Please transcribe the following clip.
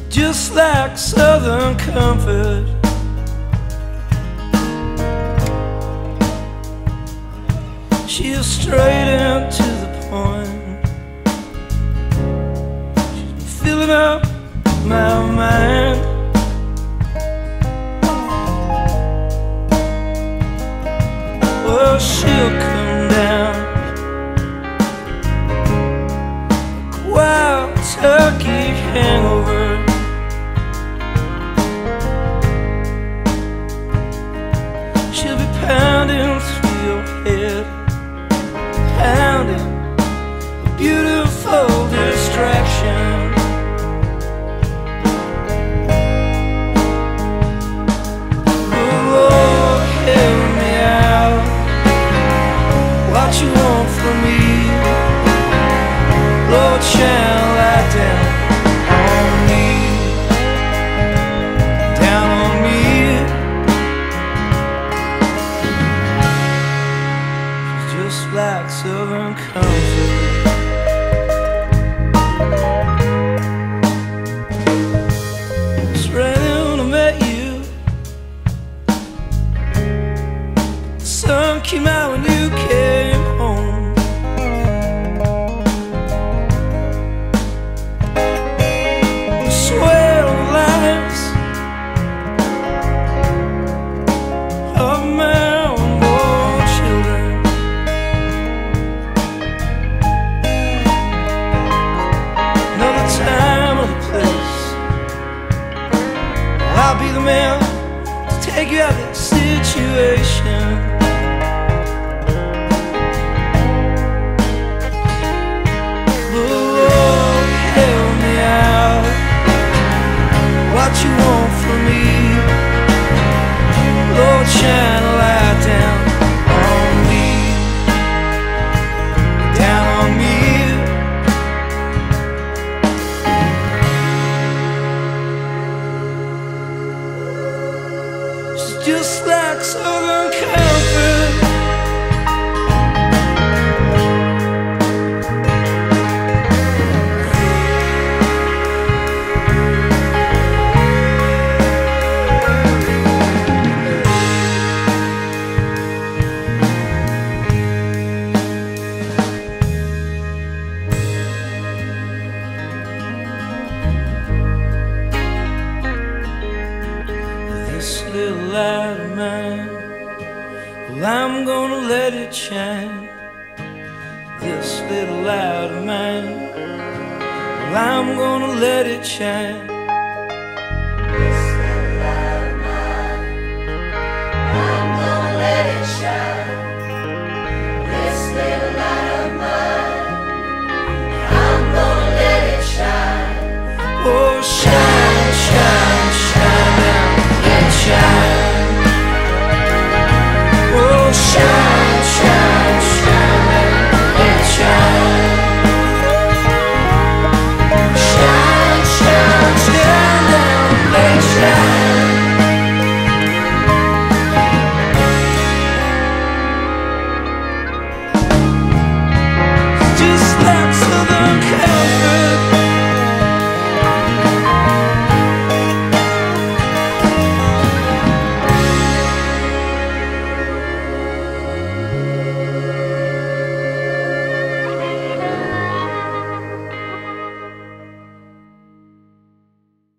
just like Southern comfort. She is straight and to the point. She's filling up my mind. Well, she'll come down like a wild turkey hangover. She'll be pounding through your head, pounding a beautiful distraction. Oh, help me out. What you want from me? Lord, shine a light down on me, down on me. She's just like Southern comfort. It's raining when I met you. The sun came out when you came home. I swear on the lives of my unborn children. Another time, another place, I'll be the man to take you out of that situation. Lord, help me out. What you want from me? Lord, shine a light down on me, down on me. She's just like Southern comfort. This little light of mine, well, I'm gonna let it shine. This little light of mine, well, I'm gonna let it shine. This little light of mine, I'm gonna let it shine. This little